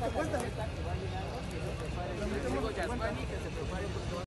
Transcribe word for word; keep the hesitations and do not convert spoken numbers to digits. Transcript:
¿Cuánto cuesta? Que va llegando, que se prepare. Digo, Yasmani, que se prepare porque va